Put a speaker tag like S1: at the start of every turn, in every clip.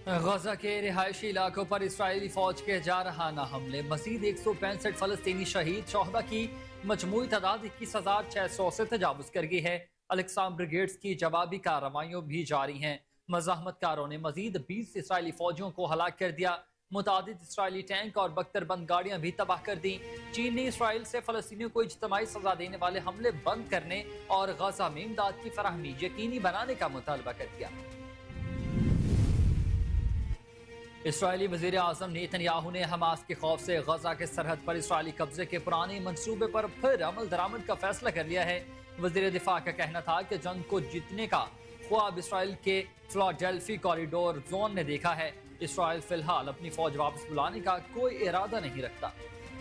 S1: गजा के रिहायशी इलाकों पर इसराइली फौज के जारहाना हमले, मजीद 165 फलस्तीनी शहीद, शोहदा की मजमूई तादाद 21,600 से तजावुज कर गई है। अलेक्साम ब्रिगेड्स की जवाबी कार्रवाइयां भी जारी हैं। मज़ाहमतकारों ने मजीद 20 इसराइली फौजियों को हलाक कर दिया। मुतादिद इसराइली टैंक और बख्तरबंद गाड़ियां भी तबाह कर दी। चीन ने इसराइल से फलस्तीनियों को इज्तमाई सजा देने वाले हमले बंद करने और गजा में इमदाद की फराहमी यकीनी बनाने का मुतालबा कर दिया। इसराइली वज़ीर आज़म नेतन्याहू ने हमास के खौफ से गजा के सरहद पर इसराइली कब्जे के पुराने मंसूबे पर फिर अमल दरामद का फैसला कर लिया है। वज़ीर दिफा का कहना था कि जंग को जीतने का ख्वाब इसराइल के फिलाडेल्फी कॉरिडोर जोन ने देखा है। इसराइल फिलहाल अपनी फौज वापस बुलाने का कोई इरादा नहीं रखता।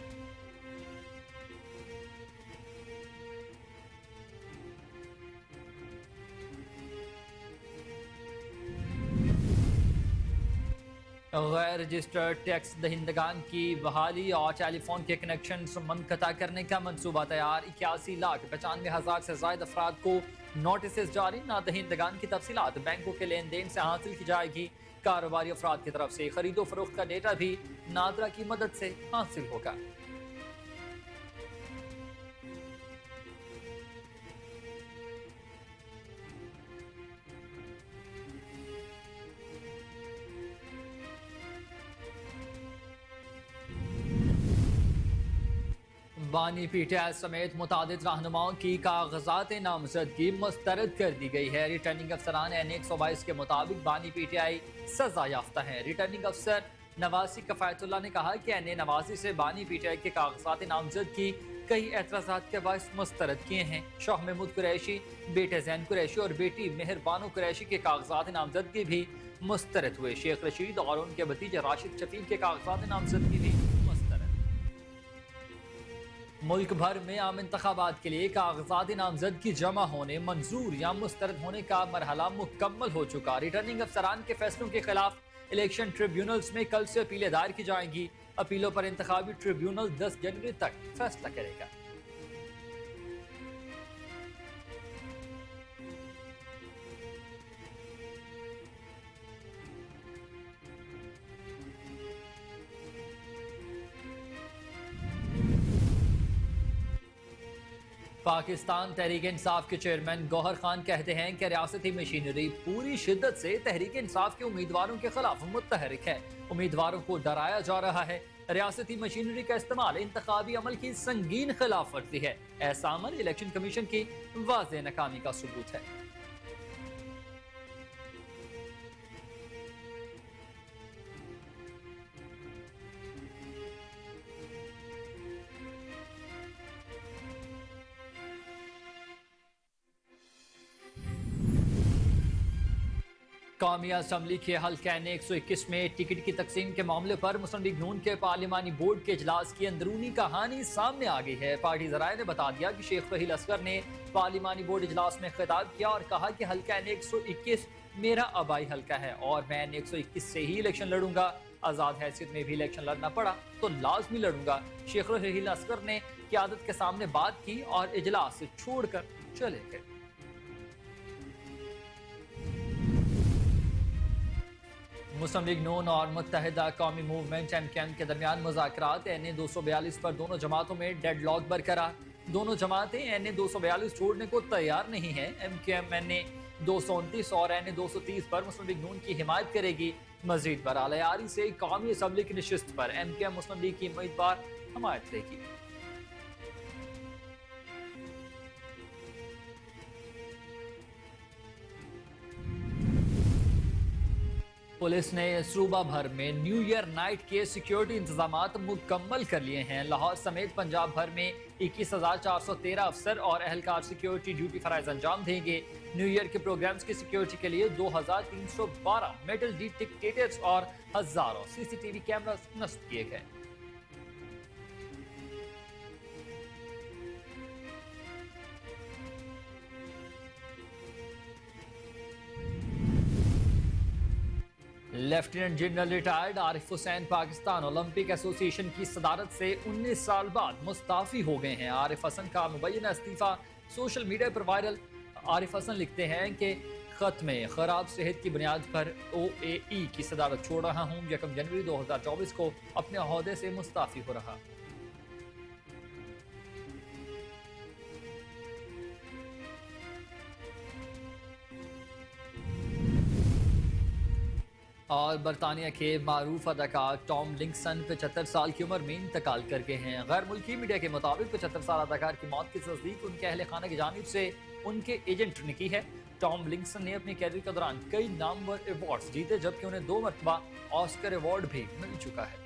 S1: गैर रजिस्टर्ड टैक्स दहिंदगान की बहाली और टेलीफोन के कनेक्शन मुनक़ता करने का मनसूबा तैयार। 81,95,000 से ज्यादा अफराद को नोटिस जारी। ना दहिंदगान की तफसीलात बैंकों के लेन देन से हासिल की जाएगी। कारोबारी अफराद की तरफ से खरीदो फरोख्त का डेटा भी नादरा की मदद से हासिल होगा। बानी पीटीआई समेत मुतादिद रहनुमाओं की कागजात नामजदगी मुस्तरद कर दी गई है। रिटर्निंग अफसरान N122 के मुताबिक बानी पीटीआई सजा याफ्ता है। रिटर्निंग अफसर नवासी कफायतुल्लाह ने कहा कि NA नवासी से बानी पीटीआई के कागजात नामजदगी कई एतराज़ात के बायस मुस्तरद किए हैं। शाह महमूद कुरैशी, बेटे जैन कुरैशी और बेटी मेहरबानो कुरैशी के कागजात नामजदगी भी मुस्तरद हुए। शेख रशीद और उनके भतीजे राशिद शफीक के कागजात नामजदगी भी मुस्तरद। मुल्क भर में आम इंतखाबात के लिए कागजात नामजदगी जमा होने, मंजूर या मुस्तरद होने का मरहला मुकम्मल हो चुका। रिटर्निंग अफसरान के फैसलों के खिलाफ इलेक्शन ट्रिब्यूनल्स में कल से अपीलें दायर की जाएंगी। अपीलों पर इंतखाबी ट्रिब्यूनल 10 जनवरी तक फैसला करेगा। पाकिस्तान तहरीक इंसाफ के चेयरमैन गौहर खान कहते हैं कि रियासती मशीनरी पूरी शिद्दत से तहरीक इंसाफ के उम्मीदवारों के खिलाफ मुतहरिक है। उम्मीदवारों को डराया जा रहा है। रियासती मशीनरी का इस्तेमाल इंतखाबी अमल की संगीन खिलाफ वर्जी है। ऐसा अमल इलेक्शन कमीशन की वाज़ेह नाकामी का सबूत है। कौमी असम्बली के हल्का N121 में टिकट की तकसीम के मामले पर मुस्लिम लीग नून के पार्लिमानी बोर्ड के इजलास की अंदरूनी कहानी सामने आ गई है। पार्टी जराये ने बता दिया कि शेख फहील असगर ने पार्लिमानी बोर्ड इजलास में खिताब किया और कहा कि हल्का N121 मेरा आबाई हल्का है और मैं N121 से ही इलेक्शन लड़ूंगा। आजाद हैसियत में भी इलेक्शन लड़ना पड़ा तो लाजमी लड़ूंगा। शेख फहील असगर ने क़यादत के सामने बात की और इजलास छोड़कर चले गए। मुस्लिम लीग नून और मुत्तहिदा कौमी मूवमेंट MKM के दरमियान मुज़ाकरात NA-242 पर दोनों जमातों में डेडलॉक बरकरार। दोनों जमातें NA-242 छोड़ने को तैयार नहीं है। MKM NA-229 और NA-230 पर मुस्लिम लीग नून की हिमायत करेगी। मजीद बरालायारी से कौमी असम्बली की नशिस्त पर MKM मुस्लिम लीग की उम्मीदवार हिमायत लेगी। पुलिस ने सूबा भर में न्यू ईयर नाइट के सिक्योरिटी इंतजामात मुकम्मल कर लिए हैं। लाहौर समेत पंजाब भर में 21,413 अफसर और अहलकार सिक्योरिटी ड्यूटी फराइज अंजाम देंगे। न्यू ईयर के प्रोग्राम्स की सिक्योरिटी के लिए 2,312 मेटल डिटेक्टर्स और हजारों CCTV कैमरा नस्ब किए गए। Lieutenant general retired Arif Hussain Pakistan Olympic association की सदारत से 19 साल बाद मुस्ताफी हो गए हैं। आरिफ हसन का मुबैना इस्तीफा सोशल मीडिया पर वायरल। आरिफ हसन लिखते हैं कि खत में खराब सेहत की बुनियाद पर OAE की सदारत छोड़ रहा हूँ। 1 जनवरी 2024 को अपने ओहदे से मुस्ताफी हो रहा। और बरतानिया के मारूफ अदाकार टॉम लिंकसन 75 साल की उम्र में इंतकाल कर गए हैं। गैर मुल्की मीडिया के मुताबिक 75 साल अदाकार की मौत की तस्दीक उनके अहल खाना की जानिब से उनके एजेंट ने की है। टॉम लिंकसन ने अपनी कैरियर के दौरान कई नामवर अवार्ड्स जीते, जबकि उन्हें 2 मरतबा ऑस्कर अवार्ड भी मिल चुका है।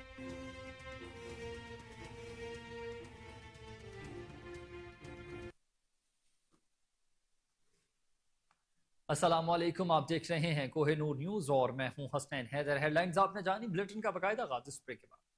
S1: अस्सलाम वालेकुम, आप देख रहे हैं कोहिनूर न्यूज और मैं हूं हसनैन हैदर। हेडलाइंस आपने जानी, बुलेटिन का बाकायदा आगाज इस ब्रेक के बाद।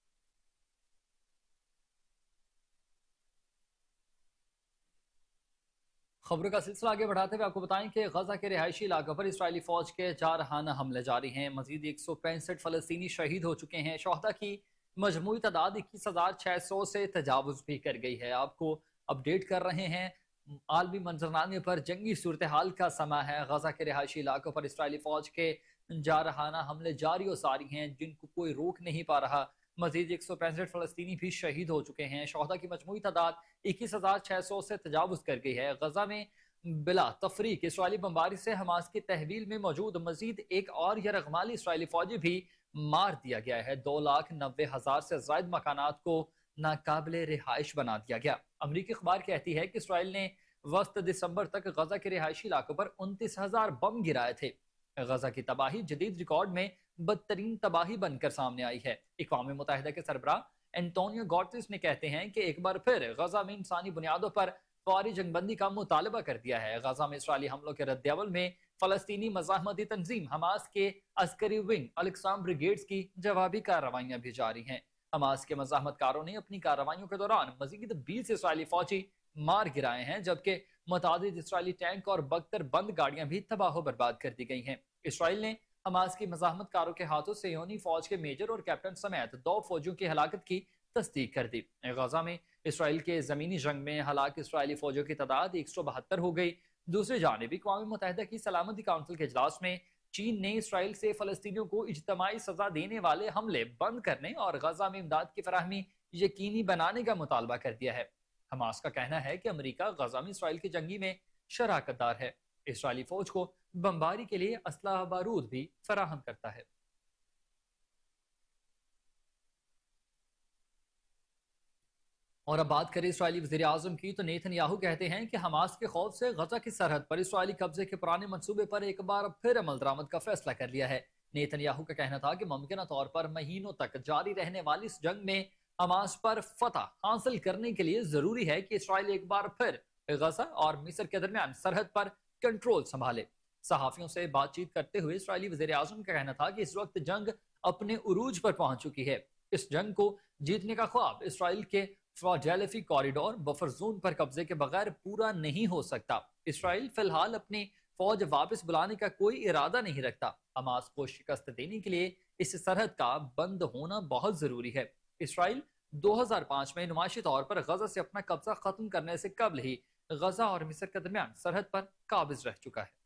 S1: खबरों का सिलसिला आगे बढ़ाते हुए आपको बताएं कि गजा के रिहायशी इलाकों पर इसराइली फौज के जारहाना हमले जारी हैं। मजीद 165 फलस्तीनी शहीद हो चुके हैं। शोहदा की मजमूई तादाद 21,600 से तजावुज भी कर गई है। आपको अपडेट कर रहे हैं आलमी मंजरनामे पर जंगी सूरत हाल का समा है। गजा के रिहायशी इलाकों पर इसराइली फौज के जारहाना हमले जारी और सारी हैं, जिनको कोई रोक नहीं पा रहा। मजीद 165 फलस्तीनी भी शहीद हो चुके हैं। शोहदा की मजमूई तादाद 21,600 से तजावुज कर गई है। गजा में बिला तफरीक इसराइली बमबारी से हमास की तहवील में मौजूद मजीद एक और यरगमाली इसराइली फौजी भी मार दिया गया है। 2,90,000 से ज्यादा मकानात को नाकाबिले रिहाइश बना दिया गया। अमरीकी अखबार कहती है कि इसराइल ने वस्त दिसंबर तक गजा के रिहायशी इलाकों पर 29,000 बम गिराए थे। गजा की तबाही जदीद रिकॉर्ड में बदतरीन तबाही बनकर सामने आई है। अक़वाम मुत्तहिदा के सरबराह एंटोनियो गुतेरेस ने कहते हैं कि एक बार फिर गजा में इंसानी बुनियादों पर फौरी जंगबंदी का मुतालबा कर दिया है। गजा में इसराइली हमलों के रद्दअमल में फलस्तीनी मज़ाहमती तंजीम हमास के अस्करी विंग अल-इक़साम ब्रिगेड्स की जवाबी कार्रवाइयां भी जारी हैं। हमास के मज़ाहमतकारों ने अपनी कार्रवाइयों के दौरान मजीद 20 इसराइली फौजी मार गिराए हैं, जबकि मुतादिद इसराइली टैंक और बख्तर बंद गाड़ियां भी तबाह बर्बाद कर दी गई हैं। इसराइल ने हमास की मज़ाहमतकारों के हाथों सियोनी फौज के मेजर और कैप्टन समेत 2 फौजियों की हलाकत की तस्दीक कर दी। गजा में इसराइल के जमीनी जंग में हलाक इसराइली फौजियों की तादाद 172 हो गई। दूसरी जानिब अक़वाम मुत्तहिदा की सलामती काउंसिल के इजलास में चीन ने इसराइल से फलस्तीनियों को इज्तमाई सजा देने वाले हमले बंद करने और गजा में इमदाद की फराहमी यकीनी बनाने का मुतालबा कर दिया है। हमास का कहना है कि अमरीका गजा में इसराइल की जंगी में शराकतदार है। इसराइली फौज को बमबारी के लिए असलाह बारूद भी फराहम करता है। और अब बात करें इसराइली वज़ीर आज़म की, तो नेतन्याहू कहते हैं कि हमास के खौफ से गजा की सरहद पर इसराइली कब्जे के पुराने मंसूबे पर एक बार फिर अमल दरामद का फैसला कर लिया है। नेतन्याहू का कहना था कि मुमकिन तौर पर महीनों तक जारी रहने वाली इस जंग में हमास पर फतह हासिल करने के लिए जरूरी है कि इसराइल एक बार फिर गजा और मिस्र के दरमियान सरहद पर कंट्रोल संभाले। सहाफियों से बातचीत करते हुए इसराइली वज़ीर आज़म का कहना था कि इस वक्त जंग अपने उरूज पर पहुंच चुकी है। इस जंग को जीतने का ख्वाब इसराइल के फिलाडेल्फी कॉरिडोर बफर जोन पर कब्जे के बगैर पूरा नहीं हो सकता। इसराइल फिलहाल अपनी फौज वापस बुलाने का कोई इरादा नहीं रखता। हमास को शिकस्त देने के लिए इस सरहद का बंद होना बहुत जरूरी है। इसराइल 2005 में नुमाइशी तौर पर गजा से अपना कब्जा खत्म करने से कबल ही गजा और मिस्र के दरमियान सरहद पर काबिज रह चुका है।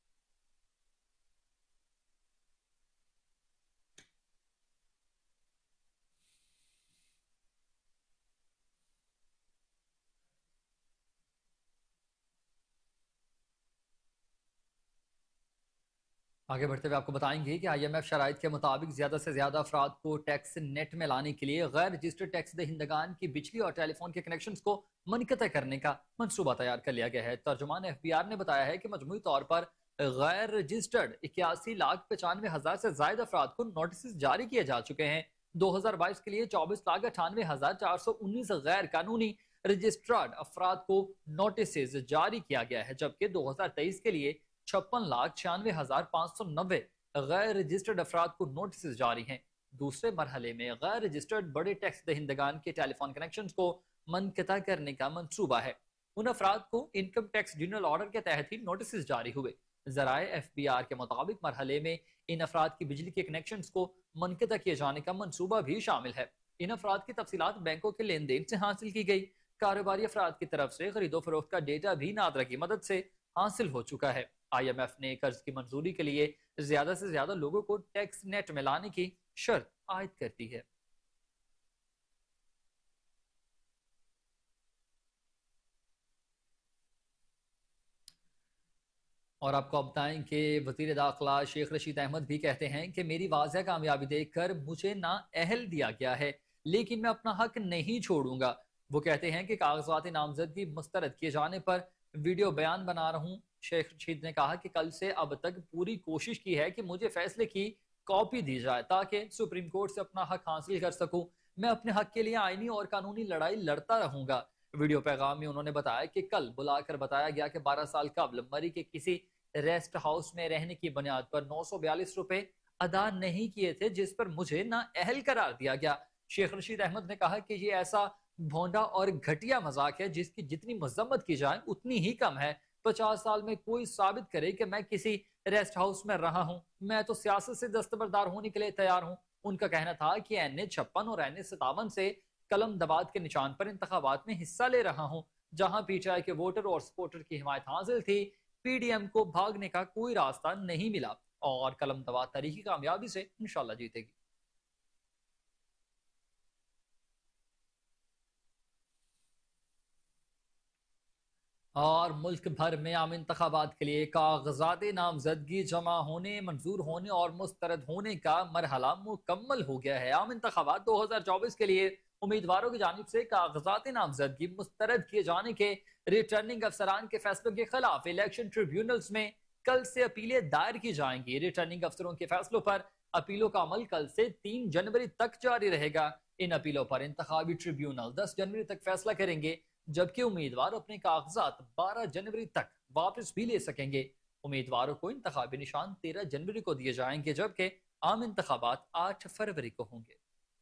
S1: आगे बढ़ते हुए आपको बताएंगे कि IMF शराइत के मुताबिक ज्यादा से ज्यादा अफराद को टैक्स नेट में लाने के लिए गैर रजिस्टर्ड टैक्स दहिंदगान की बिजली और टेलीफोन के कनेक्शन को मुनक़ता करने का मंसूबा तैयार कर लिया गया है। तर्जुमान FBR ने बताया है कि मजमूई तौर पर गैर रजिस्टर्ड 81,95,000 से ज्यादा अफराद को नोटिस जारी किए जा चुके हैं। 2022 के लिए 24,98,419 गैर कानूनी रजिस्ट्रार्ड अफराद को नोटिस जारी किया गया है, जबकि 2023 के लिए 56,96,590 गैर रजिस्टर्ड अफराद को नोटिस जारी हैं। दूसरे मरहले में गैर रजिस्टर्ड बड़े टैक्स दहिंदगान के टेलीफोन कनेक्शन को मुनक़ता करने का मंसूबा है। उन अफराद को इनकम टैक्स जनरल ऑर्डर के तहत ही नोटिस जारी हुए। ज़राए FBR के मुताबिक मरहले में इन अफराद की बिजली के कनेक्शन को मुनक़ता किए जाने का मंसूबा भी शामिल है। इन अफराद की तफसीलात बैंकों के लेन देन से हासिल की गई। कारोबारी अफराद की तरफ से खरीदो फरोख्त का डेटा भी नादरा की मदद से हासिल हो चुका है। IMF ने कर्ज की मंजूरी के लिए ज्यादा से ज्यादा लोगों को टैक्स नेट में लाने की शर्त आयद कर दी है। और आपको अब बताएं कि वजीर दाखिला शेख रशीद अहमद भी कहते हैं कि मेरी वाज़ह कामयाबी देखकर मुझे ना अहल दिया गया है, लेकिन मैं अपना हक नहीं छोड़ूंगा। वो कहते हैं कि कागजात नामजदगी मुस्तरद किए जाने पर वीडियो बयान बना रहा हूँ। शेख रशीद ने कहा कि कल से अब तक पूरी कोशिश की है कि मुझे फैसले की कॉपी दी जाए ताकि सुप्रीम कोर्ट से अपना हक हासिल कर सकूं। मैं अपने हक के लिए आईनी और कानूनी लड़ाई लड़ता रहूंगा। वीडियो पैगाम में उन्होंने बताया कि कल बुलाकर बताया गया कि 12 साल कबल मरी के किसी रेस्ट हाउस में रहने की बुनियाद पर 942 रुपए अदा नहीं किए थे, जिस पर मुझे ना अहल करार दिया गया। शेख रशीद अहमद ने कहा कि ये ऐसा भोंडा और घटिया मजाक है जिसकी जितनी मजम्मत की जाए उतनी ही कम है। 50 साल में कोई साबित करे कि मैं किसी रेस्ट हाउस में रहा हूं। मैं तो सियासत से दस्तबरदार होने के लिए तैयार हूं। उनका कहना था कि NA 56 और NA 57 से कलम दबाद के निशान पर इंतखाबात में हिस्सा ले रहा हूं। जहां PTI के वोटर और सपोर्टर की हिमायत हासिल थी, PDM को भागने का कोई रास्ता नहीं मिला और कलम दबाद तरीकी कामयाबी से इंशाल्लाह जीतेगी। और मुल्क भर में आम इंतखाबात के लिए कागजात नामजदगी जमा होने, मंजूर होने और मुस्तरद होने का मरहला मुकम्मल हो गया है। आम इंतखाबात 2024 के लिए उम्मीदवारों की जानिब से कागजात नामजदगी मुस्तरद किए जाने के रिटर्निंग अफसरान के फैसलों के खिलाफ इलेक्शन ट्रिब्यूनल्स में कल से अपीलें दायर की जाएंगी। रिटर्निंग अफसरों के फैसलों पर अपीलों का अमल कल से 3 जनवरी तक जारी रहेगा। इन अपीलों पर इंतखाबी ट्रिब्यूनल 10 जनवरी तक फैसला करेंगे, जबकि उम्मीदवार अपने कागजात 12 जनवरी तक वापस भी ले सकेंगे। उम्मीदवारों को इंतखाबी निशान 13 जनवरी को दिए जाएंगे, जबकि आम इंतखाबात 8 फरवरी को होंगे।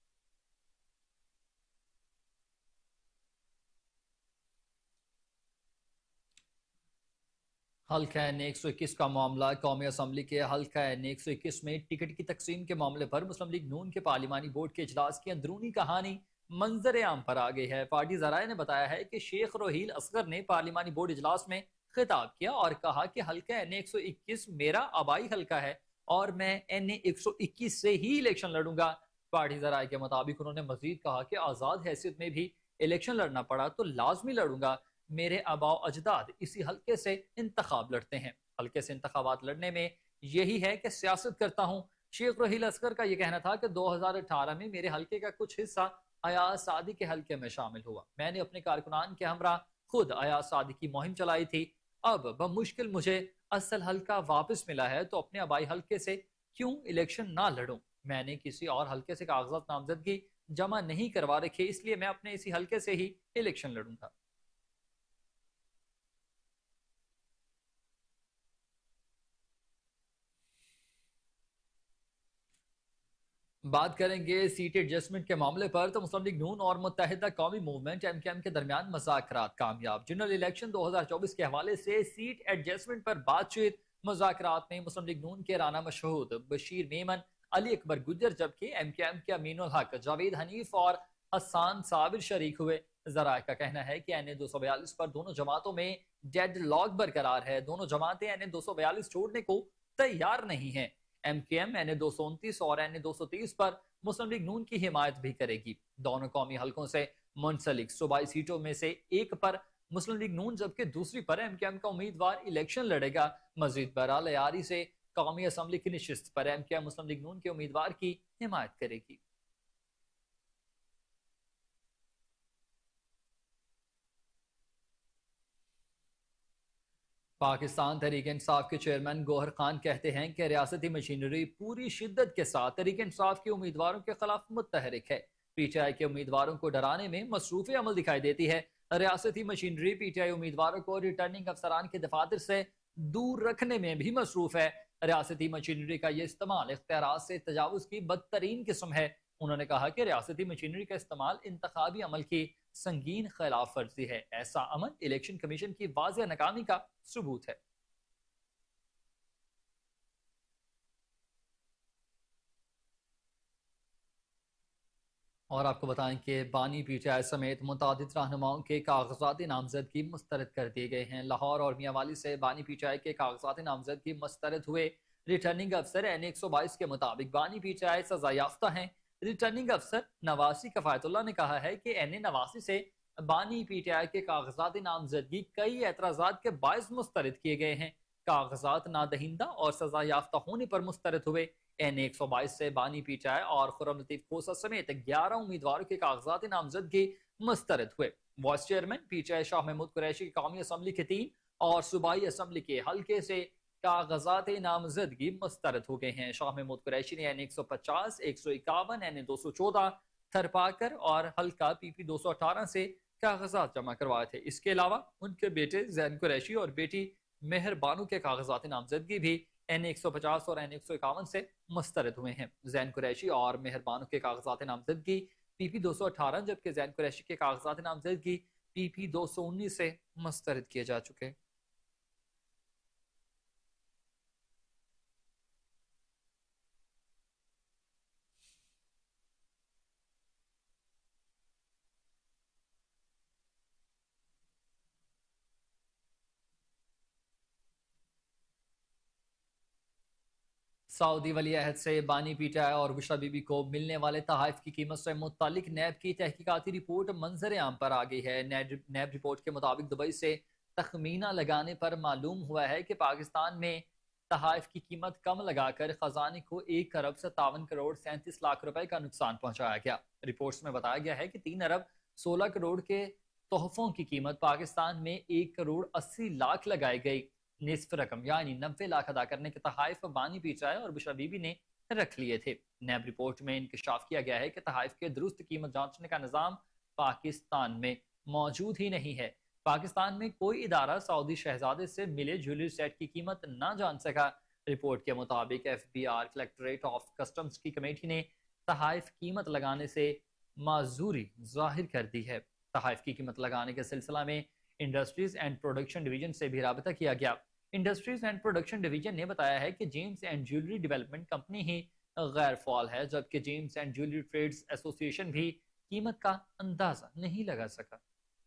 S1: हल्का N 121 का मामला। कौमी असम्बली के हल्का N 121 में टिकट की तकसीम के मामले पर मुस्लिम लीग नून के पार्लिमानी बोर्ड के इजलास की अंदरूनी कहानी मंजर आम पर आ गई है। पार्टी जराये ने बताया है कि शेख रोहील असगर ने पार्लिमानी बोर्ड इजलास में खिताब किया और कहा कि हल्का N 121 मेरा आबाई हल्का है और मैं NA 121 से ही इलेक्शन लड़ूंगा। पार्टी जराये के मुताबिक उन्होंने मजीद कहा कि आजाद हैसियत में भी इलेक्शन लड़ना पड़ा तो लाजमी लड़ूंगा। मेरे आबाओ अजदाद इसी हल्के से इंतखाब लड़ते हैं। हल्के से इंतखाबात लड़ने में यही है कि सियासत करता हूँ। शेख रहील असगर का यह कहना था कि 2018 में मेरे हल्के का कुछ हिस्सा अयाज सादी के हल्के में शामिल हुआ। मैंने अपने कारकुनान के हमरा खुद अयाज सादी की मुहिम चलाई थी। अब बमुश्किल मुझे असल हल्का वापस मिला है तो अपने आबाई हल्के से क्यों इलेक्शन ना लड़ूं। मैंने किसी और हल्के से कागजात नामजदगी जमा नहीं करवा रखे, इसलिए मैं अपने इसी हल्के से ही इलेक्शन लड़ूंगा। बात करेंगे सीट एडजस्टमेंट के मामले पर तो मुस्लिम लीग नून और मुत्तहिदा कौमी मूवमेंट MKM के दरमियान मुज़ाकरात कामयाब। जनरल इलेक्शन 2024 के हवाले से सीट एडजस्टमेंट पर बातचीत। मुज़ाकरात में मुस्लिम लीग नून के राना मशहूद, बशीर मेमन, अली अकबर गुज्जर, जबकि MKM के अमीनुल हक, जावेद हनीफ और हसान साबिर शरीक हुए। जराये का कहना है कि NA 242 पर दोनों जमातों में डेड लॉक बरकरार है। दोनों जमातें NA 242 छोड़ने को तैयार नहीं है। MKM NA 229 और NA 230 पर मुस्लिम लीग नून की हिमायत भी करेगी। दोनों कौमी हलकों से मुंसलिक सूबाई सीटों में से एक पर मुस्लिम लीग नून जबकि दूसरी पर MKM का उम्मीदवार इलेक्शन लड़ेगा। मजीद बहरहाल यारी से कौमी असम्बली की नशिस्त पर MKM मुस्लिम लीग नून के उम्मीदवार की हिमायत करेगी। पाकिस्तान तहरीक इंसाफ के चेयरमैन गौहर खान कहते हैं कि रियासती मशीनरी पूरी शिद्दत के साथ तहरीक इंसाफ के उम्मीदवारों के खिलाफ मुतहरिक है। PTI के उम्मीदवारों को डराने में मसरूफ अमल दिखाई देती है। रियासती मशीनरी PTI उम्मीदवारों को रिटर्निंग अफसरान के दफातर से दूर रखने में भी मसरूफ है। रियासती मशीनरी का यह इस्तेमाल इख्तियारात से तजावुज की बदतरीन किस्म है। उन्होंने कहा कि रियासती मशीनरी का इस्तेमाल इंतखाबी अमल की संगीन खिलाफ वर्जी है। ऐसा अमल इलेक्शन कमीशन की वाज़ेह नाकामी का सबूत है। और आपको बताएं कि बानी पीटीआई समेत मुतादिद रहनुमाओं के कागजात नामजदगी मुस्तरद कर दिए गए हैं। लाहौर और मियांवाली से बानी पीटीआई के कागजात नामजदगी मुस्तरद हुए। रिटर्निंग अफसर N122 के मुताबिक बानी पीटीआई सजा याफ्ता हैं। रिटर्निंग अफसर नवासी कफायतुल्लाह ने कहा है कि NA89 से बानी पीटीआई के कागजात नामजदगी कई एतराजात के बायस मुस्तरद किए गए हैं। कागजात नादहिंदा और सजा याफ्ता होने पर मुस्तरद हुए। N122 से बानी पीटीआई और खुर्रम लतीफ खोसा समेत 11 उम्मीदवारों के कागजात नामजदगी मुस्तरद हुए। Vice chairman PTI Shah Mahmood Qureshi की कौमी असम्बली के 3 और सूबाई असम्बली के हल्के से कागजात नामजदगी मुस्तरद हो गए हैं। शाह महमूद कुरैशी ने N150, 151, N214, थरपाकर और हल्का PP 218 से कागजात जमा करवाए थे। इसके अलावा उनके बेटे जैन कुरैशी और बेटी मेहर बानो के कागजात नामजदगी भी N150 और N151 से मुस्तरद हुए हैं। जैन कुरैशी और मेहर बानो के कागजात नामजदगी PP 218, जबकि जैन कुरैशी के कागजात नामजदगी PP 219 से मुस्तरद किए जा चुके। सऊदी वली अहद से बानी पीटीआई और बुशरा बीबी को मिलने वाले तहाइफ की कीमत से मुतालिक नैब की तहकीकाती रिपोर्ट मंजर आम पर आ गई है। नैब रिपोर्ट के मुताबिक दुबई से तखमीना लगाने पर मालूम हुआ है कि पाकिस्तान में तहाइफ की कीमत कम लगाकर खजाने को 1 अरब 57 करोड़ 37 लाख रुपए का नुकसान पहुंचाया गया। रिपोर्ट्स में बताया गया है कि 3 अरब 16 करोड़ के तोहफों की कीमत पाकिस्तान में 1 करोड़ 80 लाख लगाई गई। निस्फ रकम यानी 90 लाख अदा करने के तहाइफ बानी पीटीआई और बुशरा बीबी ने रख लिए थे। नैब रिपोर्ट में इंकशाफ किया गया है कि तहाइफ के दुरुस्त कीमत जांचने का निज़ाम पाकिस्तान में मौजूद ही नहीं है। पाकिस्तान में कोई इदारा सऊदी शहजादे से मिले ज्वेलरी सेट की कीमत न जान सका। रिपोर्ट के मुताबिक FBR कलेक्टरेट ऑफ कस्टम्स की कमेटी ने तहाइफ कीमत लगाने से माजूरी जाहिर कर दी है। तहाइफ की कीमत लगाने के सिलसिला में इंडस्ट्रीज एंड प्रोडक्शन डिवीजन से भी राबता किया गया। इंडस्ट्रीज एंड प्रोडक्शन डिवीजन ने बताया है कि gems and jewellery development company ही गैर फाल है, जबकि gems and jewellery trades association भी कीमत का अंदाजा नहीं लगा सका।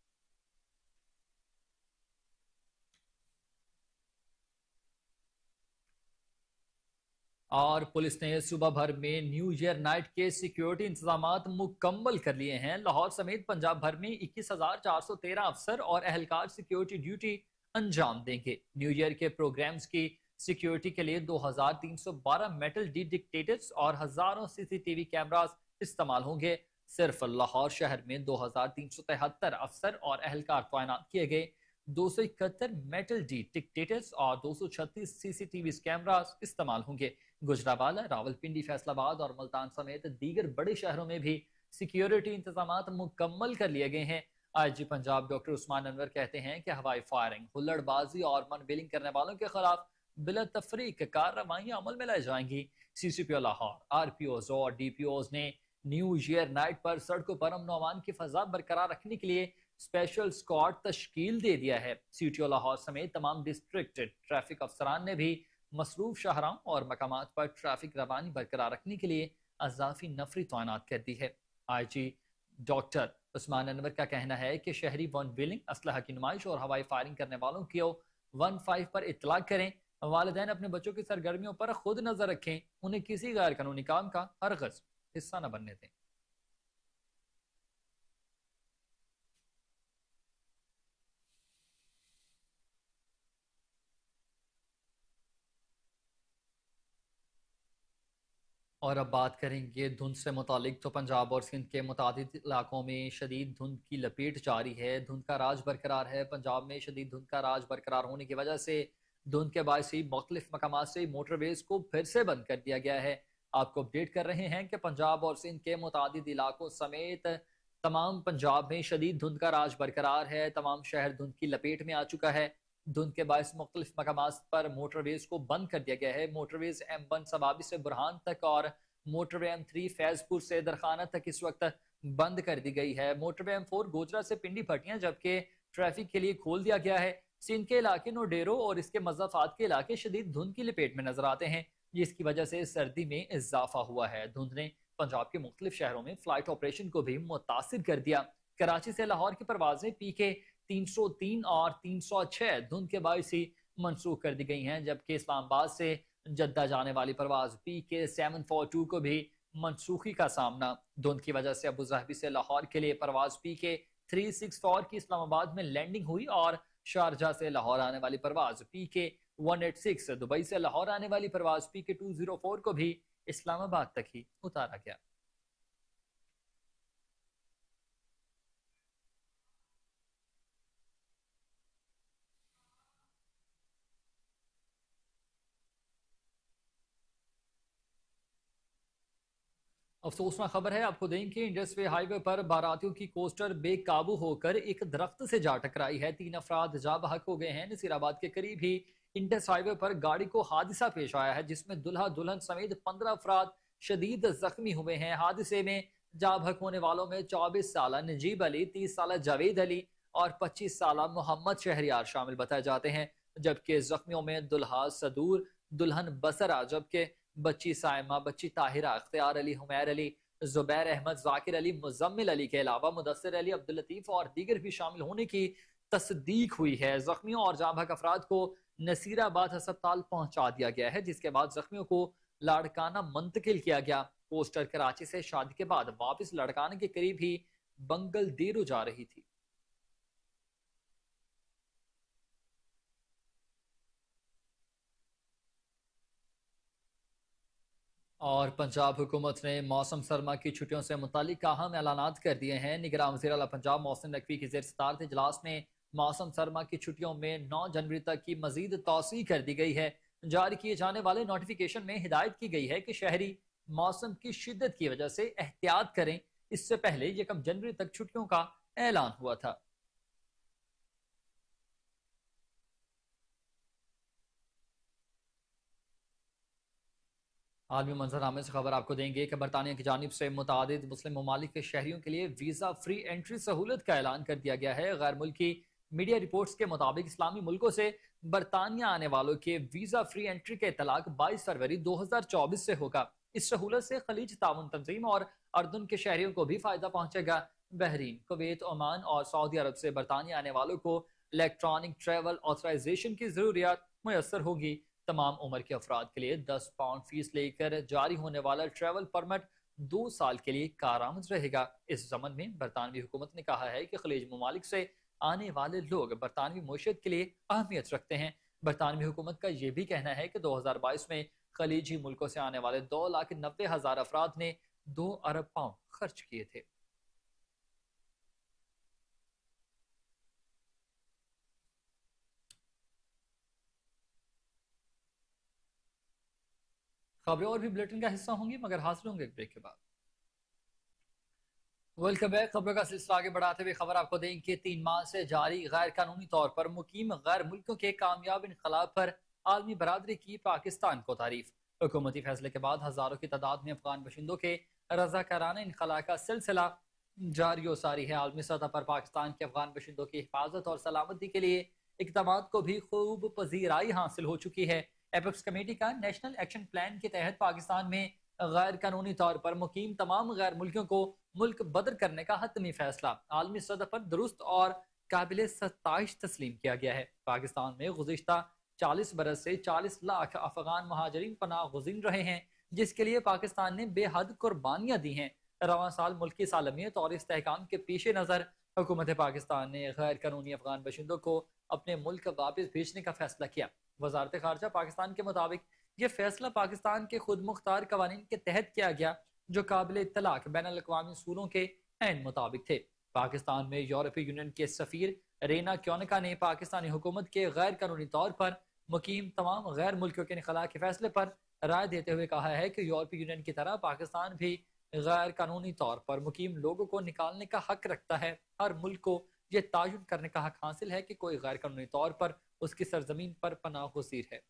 S1: और पुलिस ने सुबह भर में न्यू ईयर नाइट के सिक्योरिटी इंतजाम मुकम्मल कर लिए हैं। लाहौर समेत पंजाब भर में 21,413 अफसर और अहलकार सिक्योरिटी ड्यूटी अंजाम देंगे। न्यू ईयर के प्रोग्राम्स की सिक्योरिटी के लिए 2,312 मेटल डिटेक्टर्स और हजारों CCTV कैमरास इस्तेमाल होंगे। सिर्फ लाहौर शहर में 2,373 अफसर और अहलकार तैनात किए गए। 271 मेटल डिटेक्टर्स और 236 CCTV कैमरास इस्तेमाल होंगे। गुजरावाला, रावलपिंडी, फैसलाबाद और मुल्तान समेत दीगर बड़े शहरों में भी सिक्योरिटी इंतजाम मुकम्मल कर लिए गए हैं। IG पंजाब डॉक्टर उस्मान अनवर कहते हैं कि हवाई फायरिंग, हुल्लड़बाजी और मन बिलिंग करने वालों के खिलाफ बिला तफरीक कार्रवाइयां अमल में लाई जाएंगी। CCPO लाहौर, RPOs और DPOs ने न्यू ईयर नाइट पर सड़कों पर अमन अमान की फजा बरकरार रखने के लिए स्पेशल स्क्वाड तश्कील दे दिया है। CTO लाहौर समेत तमाम डिस्ट्रिक्ट ट्रैफिक अफसरान ने भी मसरूफ शाहराओं और मकामात पर ट्रैफिक रवानी बरकरार रखने के लिए अजाफी नफरी तैनात कर दी है। IG डॉक्टर उस्मान अनवर का कहना है कि शहरी वन बिलिंग, असलहा की नुमाइश और हवाई फायरिंग करने वालों को 15 पर इतला करें। वालिदैन अपने बच्चों की सरगर्मियों पर खुद नजर रखें, उन्हें किसी गैर कानूनी काम का हरगज हिस्सा न बनने दें। और अब बात करेंगे धुंध से मुतालिक। तो पंजाब और सिंध के मुतादिद इलाकों में शदीद धुंध की लपेट जारी है। धुंध का राज बरकरार है। पंजाब में शदीद धुंध का राज बरकरार होने की वजह से धुंध के बायस ही मुख्तलिफ मकामात से मोटरवेज को फिर से बंद कर दिया गया है। आपको अपडेट कर रहे हैं कि पंजाब और सिंध के मुतादिद इलाकों समेत तमाम पंजाब में शदीद धुंध का राज बरकरार है। तमाम शहर धुंध की लपेट में आ चुका है। धुंध के बायस मुख्तलिफ मकामात पर मोटरवेज को बंद कर दिया गया है। मोटरवेज M1 सबाबी से बुरहान तक और मोटरवे M3 फैजपुर से दरखाना तक इस वक्त बंद कर दी गई है। मोटरवे M4 गोजरा से पिंडी भटियां जबकि ट्रैफिक के लिए खोल दिया गया है। सिंध के इलाके नोडेरो और इसके मज़ाफात के इलाके शदीद धुंध की लपेट में नजर आते हैं, जिसकी वजह से सर्दी में इजाफा हुआ है। धुंध ने पंजाब के मुख्तलिफ शहरों में फ्लाइट ऑपरेशन को भी मुतासिर कर दिया। कराची से लाहौर की परवाजें PK 303 और 306 धुंध के बायस ही मनसूख कर दी गई हैं, जबकि इस्लामाबाद से जद्दा जाने वाली परवाज PK 742 को भी मनसूखी का सामना। धुंध की वजह से अबू ज़हबी से लाहौर के लिए परवाज PK 364 की इस्लामाबाद में लैंडिंग हुई और शारजा से लाहौर आने वाली परवाज PK 186, दुबई से लाहौर आने वाली परवाज PK 204 को भी इस्लामाबाद तक ही उतारा गया। अफसोसनाक खबर है, आपको दें कि इंडस वे हाईवे पर बारातियों की कोस्टर बेकाबू होकर एक दरख्त से जा टकराई है। 3 अफराद जा बहक हो गए हैं। नसीराबाद के करीब ही इंडस हाईवे पर गाड़ी को हादसा पेश आया है, जिसमें दुल्हा दुल्हन समेत 15 अफराद शदीद जख्मी हुए हैं। हादसे में जा बहक होने वालों में 24 साल नजीब अली, 30 साल जावेद अली और 25 साल मोहम्मद शहरियार शामिल बताए जाते हैं, जबकि जख्मियों में दुल्हा सदूर, दुल्हन बसरा, जबकि बच्ची साइमा, बच्ची ताहिरा, अख्तियार अली, हुमैर अली, जुबैर अहमद, जाकिर अली, मुजम्मिल अली के अलावा मुदस्सिर अली, अब्दुल लतीफ और दीगर भी शामिल होने की तस्दीक हुई है। जख्मियों और जाँ बहक अफराद को नसीराबाद अस्पताल पहुंचा दिया गया है, जिसके बाद जख्मियों को लाड़काना मुंतकिल किया गया। पोस्टर कराची से शादी के बाद वापस लाड़काना के करीब ही बंगल देरो जा रही थी। और पंजाब हुकूमत ने मौसम सरमा की छुट्टियों से मुतालिक अहम ऐलानात कर दिए हैं। निगरान वज़ीर आला पंजाब मोहसिन नकवी की ज़ेर सदारत इजलास में मौसम सरमा की छुट्टियों में 9 जनवरी तक की मजीद तौसी कर दी गई है। जारी किए जाने वाले नोटिफिकेशन में हिदायत की गई है कि शहरी मौसम की शिद्दत की वजह से एहतियात करें। इससे पहले 1 जनवरी तक छुट्टियों का ऐलान हुआ था। आलमी मंजरनामे से खबर आपको देंगे कि बरतानिया की जानिब से मुतादिद मुस्लिम ममालिक के शहरियों के लिए वीज़ा फ्री एंट्री सहूलत का ऐलान कर दिया गया है। गैर मुल्की मीडिया रिपोर्ट्स के मुताबिक इस्लामी मुल्कों से बरतानिया आने वालों के वीज़ा फ्री एंट्री का इतलाक 22 फरवरी 2024 से होगा। इस सहूलत से खलीज ताउन तंजीम और अर्दन के शहरियों को भी फायदा पहुंचेगा। बहरीन, कुवैत, ओमान और सऊदी अरब से बरतानिया आने वालों को इलेक्ट्रॉनिक ट्रैवल ऑथराइजेशन की जरूरियात मुयसर होगी। तमाम उम्र के अफराद के लिए 10 पाउंड फीस लेकर जारी होने वाला ट्रैवल परमिट 2 साल के लिए कारामद रहेगा। इस जमन में बरतानवी हुकूमत ने कहा है कि खलीज ममालिक से आने वाले लोग बरतानवी मुआशरत के लिए अहमियत रखते हैं। बरतानवी हुकूमत का यह भी कहना है कि 2022 में खलीजी मुल्कों से आने वाले 2,90,000 अफराद ने 2 अरब पाउंड खर्च किए थे। खबरें और भी बुलेटिन का हिस्सा होंगी, मगर हासिल होंगे एक ब्रेक के बाद। Welcome back. खबरों का सिलसिला आगे बढ़ाते हुए खबर आपको दें कि 3 माह से जारी गैर कानूनी तौर पर मुकीम गैर मुल्कों के कामयाब इनकलाब पर आलमी बरादरी की पाकिस्तान को तारीफ। हुकूमती फैसले के बाद हजारों की तादाद में अफगान बशिंदों के रजाकाराना इनखला का सिलसिला जारी हो सारी है। आलमी सतह पर पाकिस्तान के अफगान बशिंदों की हिफाजत और सलामती के लिए इकदाम को भी खूब पजीराई हासिल हो चुकी है। एपेक्स कमेटी का नेशनल एक्शन प्लान के तहत पाकिस्तान में गैर कानूनी तौर पर मुकीम तमाम गैर मुल्कियों को मुल्क बदर करने का हतमी फैसला आलमी सतह पर दुरुस्त और काबिल सत्ताइश तस्लीम किया गया है। पाकिस्तान में गुज़िश्ता 40 बरस से 40 लाख अफगान महाजरीन पनाह गुज़ीर रहे हैं, जिसके लिए पाकिस्तान ने बेहद कुर्बानियां दी हैं। रवां साल मुल्क की सालमियत और इस्तेहकाम के पीश नज़र हुकूमत पाकिस्तान ने गैर कानूनी अफगान बशिंदों को अपने मुल्क वापस भेजने का फैसला किया। वजारत खारजा पाकिस्तान के मुताबिक यह फैसला पाकिस्तान के खुद मुख्तार कवानीन के तहत किया गया, जो काबिल इत्तलाक बैन अल-अक़वामी सूलों के ऐन मुताबिक थे। पाकिस्तान में यूरोपीय यूनियन के सफीर रेना क्योनिका ने पाकिस्तानी हुकूमत के गैर कानूनी तौर पर मुकीम तमाम गैर मुल्कियों के इनखला के फैसले पर राय देते हुए कहा है कि यूरोपीय यूनियन की तरह पाकिस्तान भी गैर कानूनी तौर पर मुकीम लोगों को निकालने का हक रखता है। हर मुल्क को यह तायुन करने का हक हासिल है कि कोई गैर कानूनी तौर पर उसकी सरजमीन पर पनाह गुज़ीर है।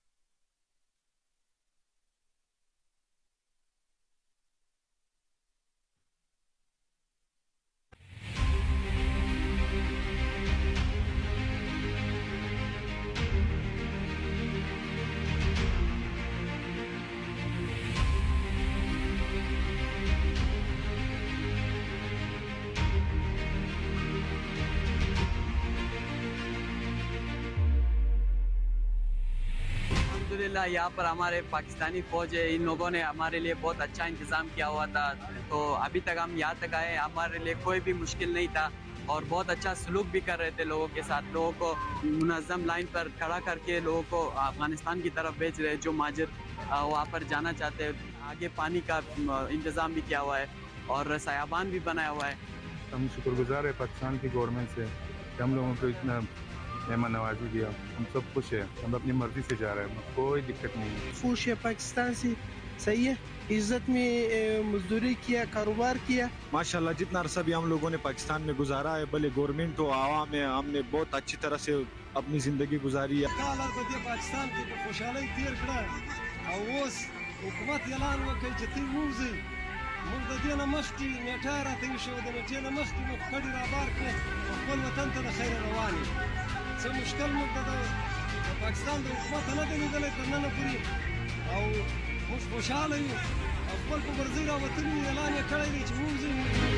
S2: अल्हम्दुलिल्लाह यहाँ पर हमारे पाकिस्तानी फ़ौज है, इन लोगों ने हमारे लिए बहुत अच्छा इंतज़ाम किया हुआ था। तो अभी तक हम यहाँ तक आए, हमारे लिए कोई भी मुश्किल नहीं था और बहुत अच्छा सलूक भी कर रहे थे लोगों के साथ। लोगों को मुनज़्ज़म लाइन पर खड़ा करके लोगों को अफ़गानिस्तान की तरफ भेज रहे हैं, जो महाजिर वहाँ पर जाना चाहते हैं। आगे पानी का इंतज़ाम भी किया हुआ है और सायाबान भी बनाया हुआ है।
S3: हम शुक्रगुज़ार है पाकिस्तान की गवर्नमेंट से कि हम लोगों को इतना मेहमान नवाजी दिया। हम सब खुश हैं, हम अपनी मर्ज़ी से जा रहे हैं, कोई दिक्कत नहीं है।
S4: खुश है पाकिस्तान से, सही है। इज्जत में मजदूरी किया, कारोबार किया।
S5: माशाल्लाह जितना अरसा भी हम लोगों ने पाकिस्तान में गुजारा है, भले गवर्नमेंट हो आवाम है, हमने बहुत अच्छी तरह से अपनी ज़िंदगी गुजारी है।
S4: पाकिस्तान की खुशहाली तीर खड़ा है और उस हुकूमत ऐलान वकई जती वूजी موږ د دې نه مخکې نیټه راته ایښې وه، د نېټې نه مخکې موږ کډې رابار کړې او خپل وطن ته د خیره روان یو. څه مشکل موږ د پاکستان د حکومت نه دی لیدلی تر ننه پورې او موږ خوشحاله یو او خپل په مرضۍ راوتلي یو. اعلان یې کړی دی چې ووځئ.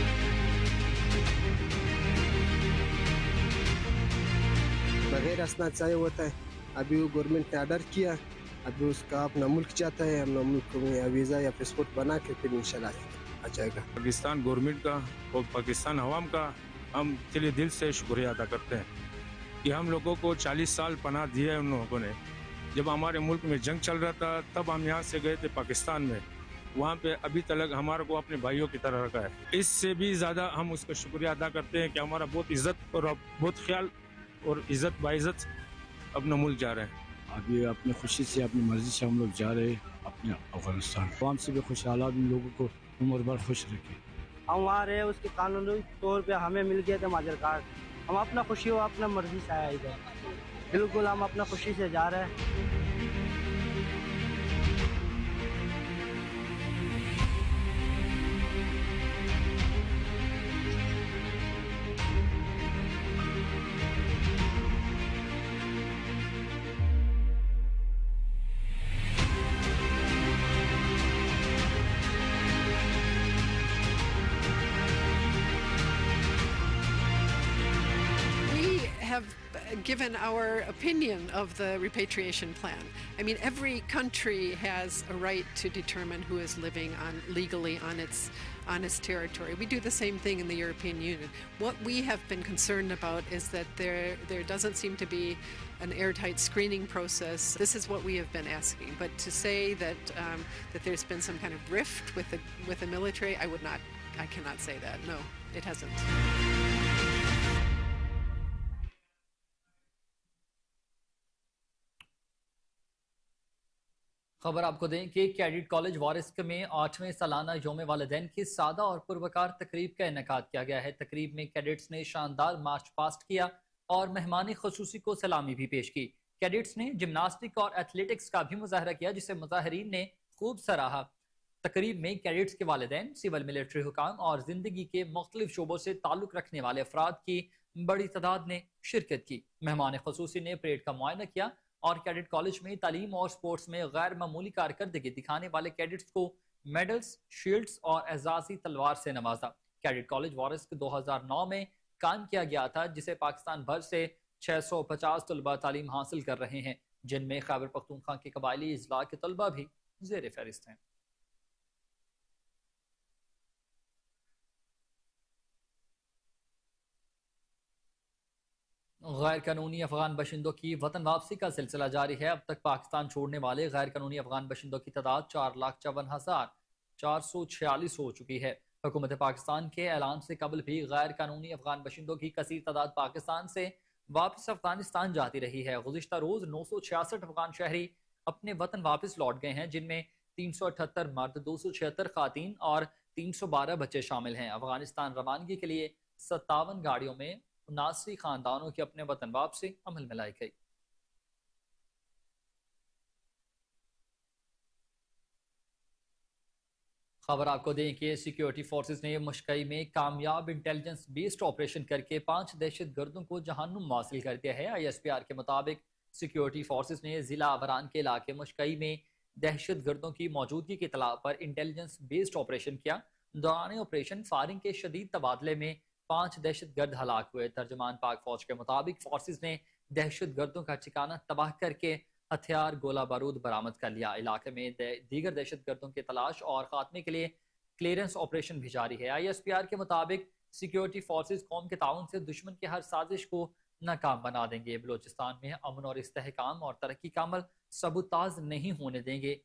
S4: बगैर असनाद चाहे होता है, अभी वो गवर्नमेंट ने ऑर्डर किया, अभी उसका अपना मुल्क चाहता है, अपना मुल्क में वीज़ा या पासपोर्ट बना के फिर इंशाल्लाह आ जाएगा।
S3: पाकिस्तान गवर्नमेंट का और पाकिस्तान अवाम का हम दिल से शुक्रिया अदा करते हैं कि हम लोगों को 40 साल पनाह दिया है उन लोगों ने। जब हमारे मुल्क में जंग चल रहा था तब हम यहाँ से गए थे पाकिस्तान में, वहाँ पे अभी तक हमारे को अपने भाइयों की तरह रखा है। इससे भी ज़्यादा हम उसका शुक्रिया अदा करते हैं कि हमारा बहुत इज़्ज़त और बहुत ख्याल और इज़्ज़त बाइज़्ज़त अपना मुल्क जा रहे हैं।
S6: अभी अपनी खुशी से अपनी मर्जी से हम लोग जा रहे हैं अपने अफगानिस्तान। आवाम से भी खुशहाल इन लोगों को उम्र भर खुश रखे।
S7: हम वहाँ रहे, उसके कानूनी तौर पे हमें मिल गया था माजर कार्ड। हम अपना खुशी हो अपना मर्जी से आए इधर, बिल्कुल हम अपना खुशी से जा रहे हैं।
S8: have given our opinion of the repatriation plan. I mean, every country has a right to determine who is living legally on its territory. We do the same thing in the European Union. What we have been concerned about is that there doesn't seem to be an airtight screening process. This is what we have been asking. But to say that that there's been some kind of rift with the military, I cannot say that. No, it hasn't.
S1: खबर आपको दें कि cadet college वारिस्क में 8वें सालाना योम वालिदैन की सादा और पुरवकार तकरीब का इनेकाद किया गया है। तकरीब में कैडेट्स ने शानदार मार्च पास्ट किया और मेहमान खसूसी को सलामी भी पेश की। कैडेट्स ने जिमनास्टिक और एथलेटिक्स का भी मुजाहरा किया, जिसे मुजाहरीन ने खूब सराहा। तकरीब में कैडेट्स के वालिदैन, सिविल मिलिट्री हुकाम और जिंदगी के मुख्तलिफ शोबों से ताल्लुक रखने वाले अफराद की बड़ी तादाद ने शिरकत की। मेहमान खसूसी ने परेड का मुआयना किया और कैडेट कॉलेज में तालीम और स्पोर्ट्स में गैर मामूली कारकर्दगी दिखाने वाले कैडेट्स को मेडल्स, शील्ड्स और एजाजी तलवार से नवाजा। कैडेट कॉलेज वारिस्क 2009 में कायम किया गया था, जिसे पाकिस्तान भर से 650 तलबा तालीम हासिल कर रहे हैं, जिनमें खैबर पख्तूनख्वा के कबायली इजला के तलबा भी ज़ेर फहरिस्त हैं। गैर कानूनी अफगान बशिंदों की वतन वापसी का सिलसिला जारी है। अब तक पाकिस्तान छोड़ने वाले गैर कानूनी अफगान बशिंदों की तादाद 4,54,446 हो चुकी है। हुकूमत पाकिस्तान के ऐलान से कबल भी गैर कानूनी अफगान बशिंदों की कसीर तादाद पाकिस्तान से वापस अफगानिस्तान जाती रही है। गुज़िश्ता रोज 966 अफगान शहरी अपने वतन वापस लौट गए हैं, जिनमें 378 मर्द, 276 खातीन और 312 बच्चे शामिल हैं। अफगानिस्तान रवानगी के लिए 57 गाड़ियों में 79 खानदानों की अपने वतन वापसी अमल में लाई गई। खबर आपको दें कि सिक्योरिटी फोर्सेस ने मुश्कई में कामयाब इंटेलिजेंस बेस्ड ऑपरेशन करके 5 दहशतगर्दों को जहानुम हासिल कर दिया है। ISPR के मुताबिक सिक्योरिटी फोर्सेस ने जिला अवरान के इलाके मुश्कई में दहशतगर्दों की मौजूदगी की इत्तला पर इंटेलिजेंस बेस्ड ऑपरेशन किया। दौरान ऑपरेशन फायरिंग के शदीद तबादले में 5 दहशतगर्द हलाक हुए। तर्जमान पाक फौज के मुताबिक फोर्सेस ने दहशतगर्दों का ठिकाना तबाह करके हथियार गोला बारूद बरामद कर लिया। इलाके में दीगर दहशतगर्दों की तलाश और खात्मे के लिए क्लियरेंस ऑपरेशन भी जारी है। ISPR के मुताबिक सिक्योरिटी फोर्सेज कौम के ताउन से दुश्मन की हर साजिश को नाकाम बना देंगे। बलोचिस्तान में अमन और इस्तेहकाम और तरक्की का अमल सबूताज नहीं होने देंगे।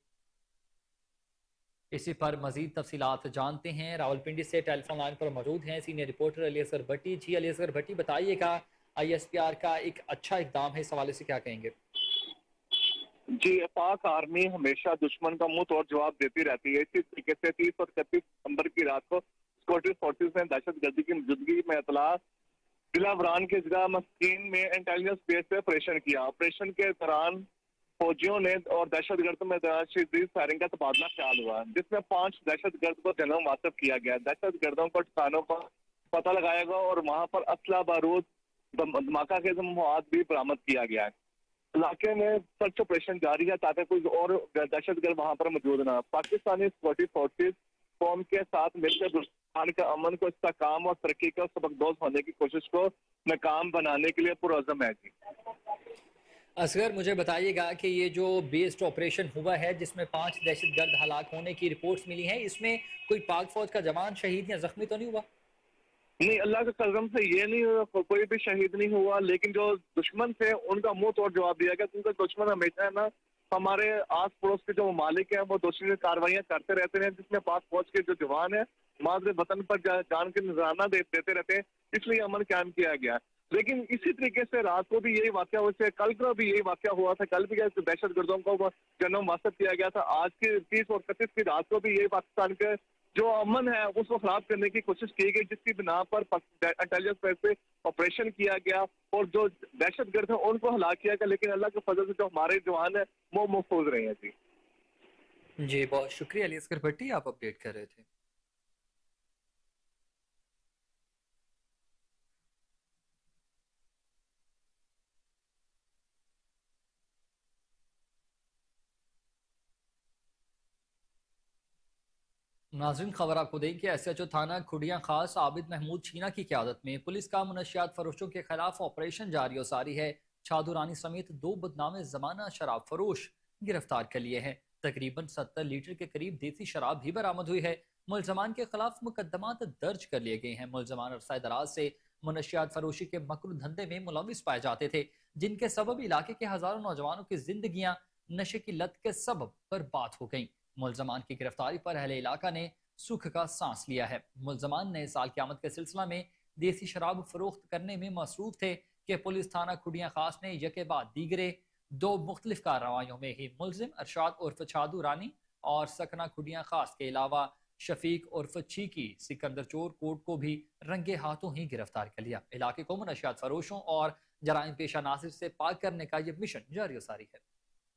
S1: इसी पर मजीद तफसीलात जानते हैं। रावलपिंडी से टेलीफोन लाइन पर मौजूद हैं सीनियर रिपोर्टर अली असगर भट्टी। जी अली असगर भट्टी, बताइएगा ISPR का एक अच्छा इकदाम है, इस हवाले से क्या कहेंगे?
S9: जी, पाक आर्मी हमेशा दुश्मन का मुंह तोड़ जवाब देती रहती है। इसी तरीके से 30 और 31 दिसंबर की रात को सिक्योरिटी फोर्सेज ने दहशतगर्दी की मौजूदगी में इतला जिला वरान के जिला मस्कीन में इंटेलिजेंस बेस पे ऑपरेशन किया। ऑपरेशन के दौरान फौजियों ने और दहशतगर्द में शदीद फायरिंग का तबादला ख्याल हुआ, जिसमें 5 दहशतगर्द को जन्म वासब किया गया। दहशतगर्दों को ठिकानों पर पता लगाया गया और वहां पर असला बारूद धमाका के मवाद भी बरामद किया गया है। इलाके में सर्च ऑपरेशन जारी है ताकि कोई और दहशतगर्द वहां पर मौजूद ना। पाकिस्तानी सिक्योरिटी फोर्सेज कौम के साथ मिलकर बलूचिस्तान के अमन को, इस्तेहकाम और तरक्की को सबकदोज होने की कोशिश को नाकाम बनाने के लिए पुरअज़्म है। जी
S1: असगर, मुझे बताइएगा कि ये जो बेस्ड ऑपरेशन हुआ है जिसमें 5 दहशतगर्द हलाक होने की रिपोर्ट्स मिली हैं, इसमें कोई पाक फौज का जवान शहीद या जख्मी तो नहीं हुआ?
S9: नहीं, अल्लाह के कसम से ये नहीं, कोई भी शहीद नहीं हुआ, लेकिन जो दुश्मन थे उनका मुंह तोड़ जवाब दिया गया, क्योंकि दुश्मन हमेशा है ना हमारे आस पड़ोस के जो ममालिक हैं वो दूसरी कार्रवाइयां करते रहते हैं, जिसमें पाक फौज के जो जवान है मादरे वतन पर जान के नजराना देते रहते हैं, इसलिए अमन कायम किया गया। लेकिन इसी तरीके से रात को भी यही वाकया हुआ, कल को भी यही वाकया हुआ था। कल भी दहशतगर्दों को जन्म वासब किया गया था। आज की 30 और 31 की रात को भी यही पाकिस्तान के जो अमन है उसको खराब करने की कोशिश की गई, जिसकी बिना पर इंटेलिजेंस बेस पे ऑपरेशन किया गया और जो दहशतगर्द है उनको हलाक किया गया। लेकिन अल्लाह के फजल से जो हमारे जवान है वो महफूज रहे हैं।
S1: जी, बहुत शुक्रिया अली असगर भट्टी, आप अपडेट कर रहे थे। नाज़रीन, खबर आपको दें कि SHO थाना खुडियां खास आबिद महमूद छीना की क़यादत में पुलिस का मुनशियात फरोशों के खिलाफ ऑपरेशन जारी और सारी है। छादू रानी समेत 2 बदनामे जमाना शराब फरोश गिरफ्तार कर लिए हैं। तकरीबन 70 लीटर के करीब देसी शराब भी बरामद हुई है। मुलजमान के खिलाफ मुकदमात दर्ज कर लिए गए हैं। मुलजमान अरसा दराज से मुनशियात फरोशी के मकरू धंधे में मुलविस पाए जाते थे, जिनके सबब इलाके के हजारों नौजवानों की जिंदगियां नशे की लत के सबब बर्बाद हो गईं। मुलजमान की गिरफ्तारी पर अहले इलाका ने सुख का सांस लिया है। मुलजमान नए साल की आमद के सिलसिला में देसी शराब फरोख्त करने में मसरूफ थे कि पुलिस थाना खुडियां खास ने यके बाद दीगरे 2 मुख्तलिफ कार्रवाइयों में ही मुलजिम अरशाद उर्फ छादू रानी और सकना खुडियां खास के अलावा शफीक उर्फ चीकी सिकंदर चोर कोट को भी रंगे हाथों ही गिरफ्तार कर लिया। इलाके को मुनशियात फरोशों और जराइम पेशा नासिर से पाक करने का यह मिशन जारी सारी है।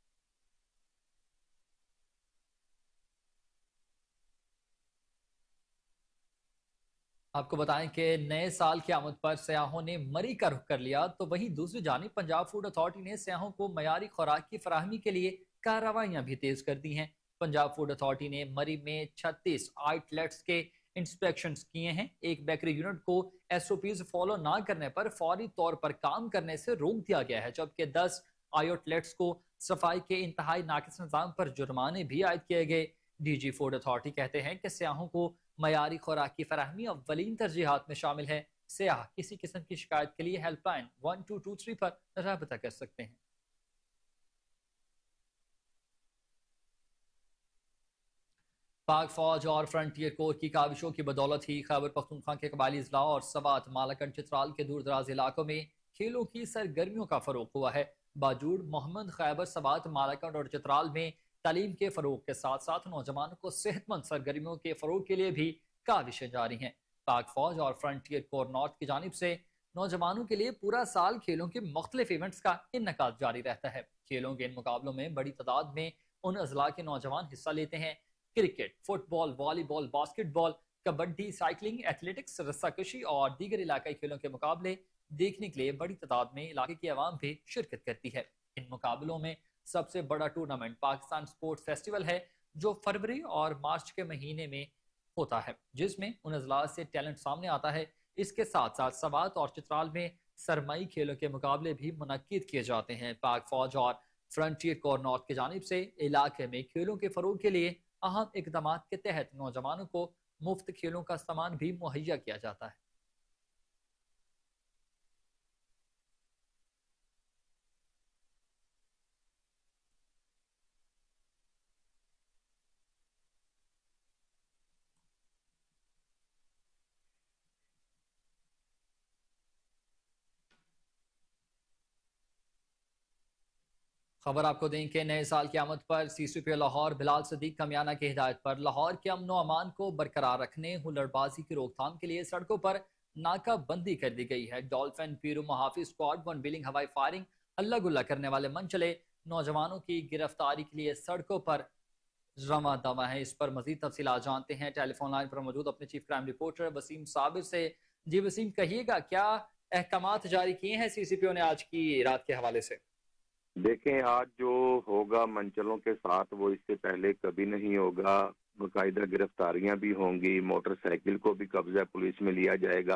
S1: आपको बताएं कि नए साल की आमद पर सयाहों ने मरी का रुख कर लिया, तो वहीं दूसरी जानिब पंजाब फूड अथॉरिटी ने सयाहों को मयारी खुराक की फराहमी के लिए कार्रवाइयां भी तेज कर दी हैं। पंजाब फूड अथॉरिटी ने मरी में 36 आउटलेट्स के इंस्पेक्शन किए हैं। एक बेकरी यूनिट को SOPs फॉलो ना करने पर फौरी तौर पर काम करने से रोक दिया गया है, जबकि 10 आउटलेट्स को सफाई के इंतहाई नाकिस निज़ाम पर जुर्माने भी आयद किए गए। DG फूड अथॉरिटी कहते हैं कि सयाहों को मयारी खुराक की फराहमी अव्वलीन तरजीहात में शामिल है। सयाह किसी किस्म की शिकायत के लिए हेल्पलाइन 1223 पर राबता कर सकते हैं। पाक फौज और फ्रंटियर कोर की काविशों की बदौलत ही खैबर पख्तूनख्वा के कबायली अजला और सवात मालाकंड चित्राल के दूर दराज इलाकों में खेलों की सरगर्मियों का फरोग हुआ है। बावजूद मोहम्मद खैबर सवात मालाकंड और चित्राल में तालीम के फरोग के साथ साथ नौजवानों को सेहतमंद सरगर्मियों के फरोग के लिए भी काविशें जारी हैं। पाक फौज और फ्रंटियर कोर नॉर्थ की जानिब से नौजवानों के लिए पूरा साल खेलों के मुख्तलिफ इवेंट्स का इन्नेकाद जारी रहता है। खेलों के इन मुकाबलों में बड़ी तादाद में उन अजला के नौजवान हिस्सा लेते हैं। Cricket, football, volleyball, basketball, kabaddi, cycling, athletics, रस्साकशी और दीगर इलाकाई खेलों के मुकाबले देखने के लिए बड़ी तादाद में इलाके की आवाम भी शिरकत करती है। इन मुकाबलों में सबसे बड़ा टूर्नामेंट पाकिस्तान स्पोर्ट्स फेस्टिवल है, जो फरवरी और मार्च के महीने में होता है, जिसमें उन अजला से टैलेंट सामने आता है। इसके साथ साथ सवात और चित्राल में सरमाई खेलों के मुकाबले भी मुनक्किद किए जाते हैं। पाक फौज और फ्रंटियर कोर नॉर्थ की जानिब से इलाके में खेलों के फरोग के लिए अहम इकदाम के तहत नौजवानों को मुफ्त खेलों का सामान भी मुहैया किया जाता है। खबर आपको दें कि नए साल की आमद पर CCP लाहौर बिलाल सदीक कमियाना की हिदायत पर लाहौर के अमन अमान को बरकरार रखने हुल्लड़बाजी की रोकथाम के लिए सड़कों पर नाकाबंदी कर दी गई है। डॉल्फिन पीरू मुहाफिज स्क्वाड वन बिलिंग हवाई फायरिंग हल्ला गुल्ला करने वाले मनचले नौजवानों की गिरफ्तारी के लिए सड़कों पर रमा दमा है। इस पर मजीद तफसीलात जानते हैं टेलीफोन लाइन पर मौजूद अपने chief crime reporter Waseem Sabir से। जी वसीम, कहिएगा क्या अहकामात जारी किए हैं CCPO ने आज की रात के हवाले से?
S10: देखें, आज जो होगा मंचलों के साथ वो इससे पहले कभी नहीं होगा। बाकायदा गिरफ्तारियां भी होंगी, मोटरसाइकिल को भी कब्जा पुलिस में लिया जाएगा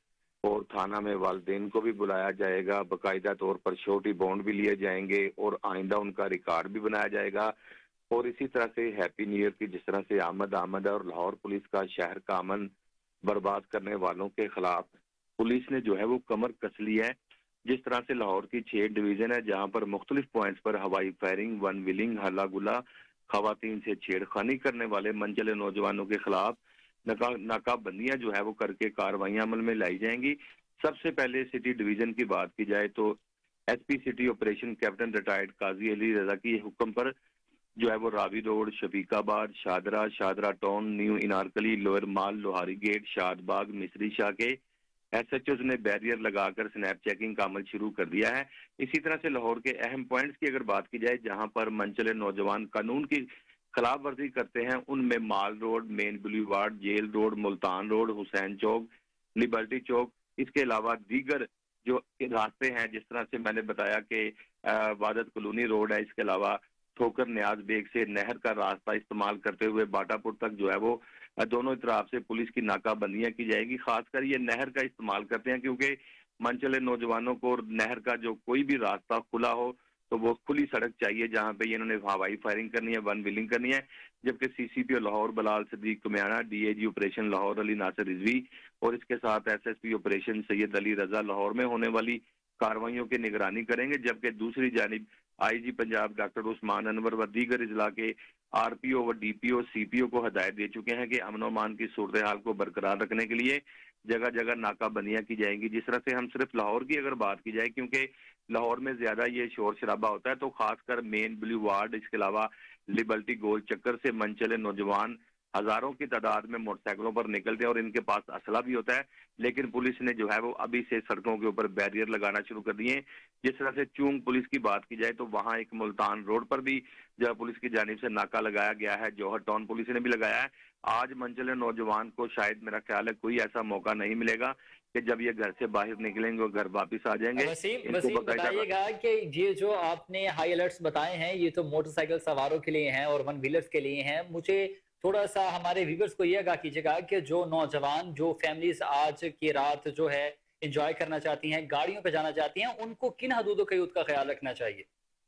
S10: और थाना में वालिदैन को भी बुलाया जाएगा। बाकायदा तौर पर श्योरिटी बॉन्ड भी लिए जाएंगे और आइंदा उनका रिकॉर्ड भी बनाया जाएगा। और इसी तरह से हैप्पी न्यू ईयर की जिस तरह से आमद है और लाहौर पुलिस का शहर का अमन बर्बाद करने वालों के खिलाफ पुलिस ने जो है वो कमर कस ली है। जिस तरह से लाहौर की 6 डिवीजन है जहां पर मुख्तलिफ पॉइंट्स पर हवाई फायरिंग, वन विलिंग, हल्ला गुला, खवातीन से छेड़खानी करने वाले मनचले नौजवानों के खिलाफ नाकाबंदियां जो है वो करके कार्रवाइयां अमल में लाई जाएंगी। सबसे पहले सिटी डिवीजन की बात की जाए तो SP city operation captain retired Qazi Ali Raza की हुक्म पर जो है वो Ravi road, Shafiqabad, Shahdara town, new Anarkali, lower mall, Lohari gate, Shadbagh, Misri Shah के SHOs ने बैरियर लगाकर स्नैप चेकिंग का अमल शुरू कर दिया है। इसी तरह से लाहौर के अहम पॉइंट्स की अगर बात की जाए जहां पर मनचले नौजवान कानून की खिलाफ वर्जी करते हैं उनमें mall road, main boulevard, jail road, Multan road, Hussain chowk, liberty chowk, इसके अलावा दीगर जो रास्ते हैं जिस तरह से मैंने बताया कि वादत कॉलोनी रोड है, इसके अलावा ठोकर न्याज बेग से नहर का रास्ता इस्तेमाल करते हुए बाटापुर तक जो है वो दोनों तरफ से पुलिस की नाकाबंदियां की जाएगी। खासकर ये नहर का इस्तेमाल करते हैं क्योंकि मनचले नौजवानों को नहर का जो कोई भी रास्ता खुला हो तो वो खुली सड़क चाहिए जहां पे इन्होंने हवाई फायरिंग करनी है, वन विलिंग करनी है। जबकि CCPO Lahore Bilal Sadiq Kamiana, DAG operation Lahore Ali Nasir Rizvi और इसके साथ SSP ऑपरेशन सैयद अली रजा लाहौर में होने वाली कार्रवाइयों की निगरानी करेंगे। जबकि दूसरी जानिब IG पंजाब डॉक्टर उस्मान अनवर व दीगर इजला के RPO व DPO CPO को हदायत दे चुके हैं कि अमन अमान की सूरत हाल को बरकरार रखने के लिए जगह जगह नाकाबंदियां की जाएंगी। जिस तरह से हम सिर्फ लाहौर की अगर बात की जाए क्योंकि लाहौर में ज्यादा ये शोर शराबा होता है तो खासकर मेन बुलीवार्ड, इसके अलावा लिबर्टी गोल चक्कर से मनचले नौजवान हजारों की तादाद में मोटरसाइकिलों पर निकलते हैं और इनके पास असला भी होता है। लेकिन पुलिस ने जो है वो अभी से सड़कों के ऊपर बैरियर लगाना शुरू कर दिए। जिस तरह से चूंग पुलिस की बात की जाए तो वहां एक मुल्तान रोड पर भी जो पुलिस की जानिब से नाका लगाया गया है, जौहर टाउन पुलिस ने भी लगाया है। आज मनचले नौजवान को शायद मेरा ख्याल है कोई ऐसा मौका नहीं मिलेगा कि जब ये घर से बाहर निकलेंगे और घर वापिस आ जाएंगे।
S1: वसीम बताइएगा कि ये जो आपने हाई अलर्ट्स बताए हैं ये तो मोटरसाइकिल सवारों के लिए हैं और वन व्हीलर्स के लिए हैं। मुझे थोड़ा सा हमारे व्यूअर्स को ये आगाह कीजिएगा कि जो नौजवान, जो फैमिलीज आज की रात जो है एंजॉय करना चाहती हैं, गाड़ियों पे जाना चाहती हैं, उनको किन हदूदों क़यादत का ख्याल रखना चाहिए?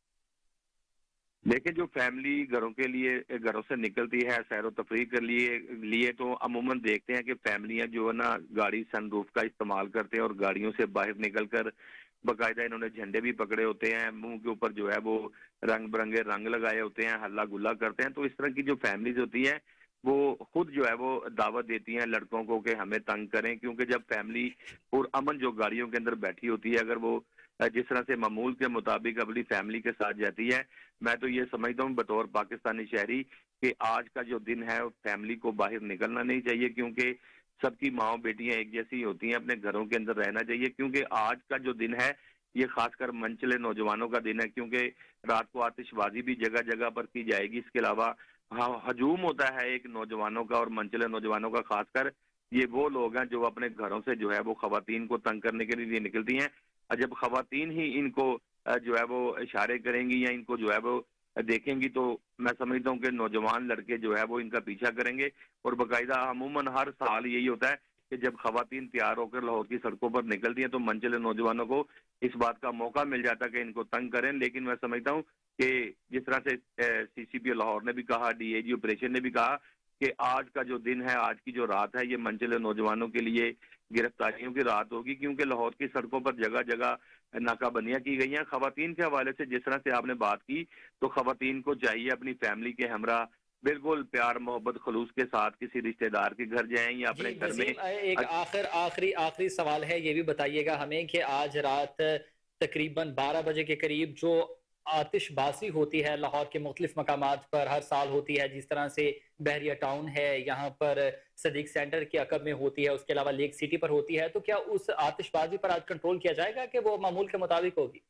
S10: देखिए, जो फैमिली घरों से निकलती है सैर व तफरीह के लिए तो अमूमन देखते हैं कि फैमिलियां जो है ना गाड़ी सनरूफ का इस्तेमाल करते हैं और गाड़ियों से बाहर निकलकर बाकायदा इन्होंने झंडे भी पकड़े होते हैं, मुंह के ऊपर जो है वो रंग बिरंगे रंग लगाए होते हैं, हल्ला गुल्ला करते हैं। तो इस तरह की जो फैमिलीज होती हैं वो खुद जो है वो दावत देती हैं लड़कों को कि हमें तंग करें, क्योंकि जब फैमिली और अमन जो गाड़ियों के अंदर बैठी होती है अगर वो जिस तरह से मामूल के मुताबिक अपनी फैमिली के साथ जाती है, मैं तो ये समझता हूँ बतौर पाकिस्तानी शहरी कि आज का जो दिन है फैमिली को बाहर निकलना नहीं चाहिए, क्योंकि सबकी माँ बेटियां एक जैसी होती हैं, अपने घरों के अंदर रहना चाहिए। क्योंकि आज का जो दिन है ये खासकर मनचले नौजवानों का दिन है, क्योंकि रात को आतिशबाजी भी जगह जगह पर की जाएगी। इसके अलावा हजूम होता है एक नौजवानों का और मनचले नौजवानों का, खासकर ये वो लोग हैं जो अपने घरों से जो है वो खवातीन को तंग करने के लिए निकलती हैं। जब खवातीन ही इनको जो है वो इशारे करेंगी या इनको जो है वो देखेंगी तो मैं समझता हूँ कि नौजवान लड़के जो है वो इनका पीछा करेंगे। और बाकायदा अमूमन हर साल यही होता है कि जब खवातीन तैयार होकर लाहौर की सड़कों पर निकलती हैं तो मनचले नौजवानों को इस बात का मौका मिल जाता है कि इनको तंग करें। लेकिन मैं समझता हूँ कि जिस तरह से CCP लाहौर ने भी कहा, DAG ऑपरेशन ने भी कहा कि आज का जो दिन है, आज की जो रात है, ये मंजिल नौजवानों के लिए गिरफ्तारियों की रात होगी, क्योंकि लाहौर की सड़कों पर जगह जगह नाकाबंदियां की गई हैं। खवातीन के हवाले से जिस तरह से आपने बात की, तो खवातीन को चाहिए अपनी फैमिली के हमरा बिल्कुल प्यार मोहब्बत खलूस के साथ किसी रिश्तेदार के घर जाएं या अपने घर में।
S1: एक आखिरी आखिरी सवाल है, ये भी बताइएगा हमें कि आज रात तकरीबन 12 बजे के करीब जो आतिशबाजी होती है लाहौर के मुख्तलिफ मकामात पर हर साल होती है, जिस तरह से बहरिया टाउन है, यहाँ पर सदीक सेंटर के अकब में होती है, उसके अलावा लेक सिटी पर होती है, तो क्या उस आतिशबाजी पर आज कंट्रोल किया जाएगा कि वो मामूल के मुताबिक होगी?